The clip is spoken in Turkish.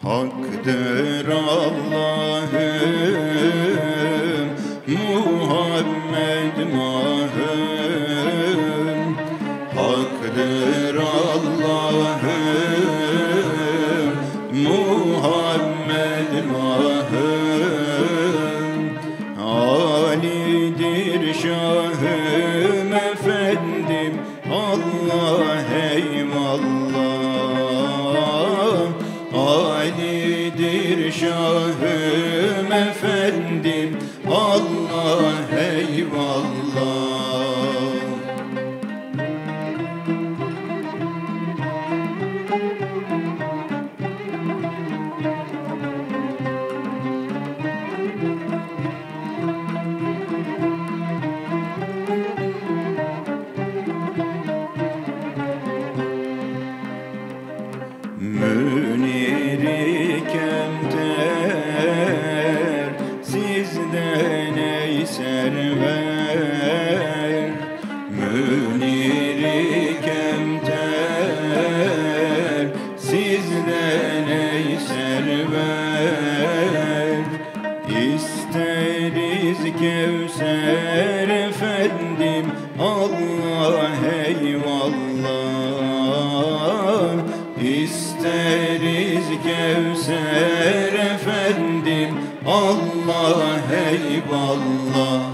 haktır Allah'ım, Muhammed mahım. Haktır Allah'ım, Muhammed mahım. Ali'dir Şahım efendim, Allah eyvallah. Ali'dir Şahım efendim, Allah eyvallah. Münir-i Kemter sizden ey server. Münir-i Kemter sizden ey server. İsteriz Kevser efendim, Allah eyvallah. İsteriz Kevser efendim, Allah eyvallah.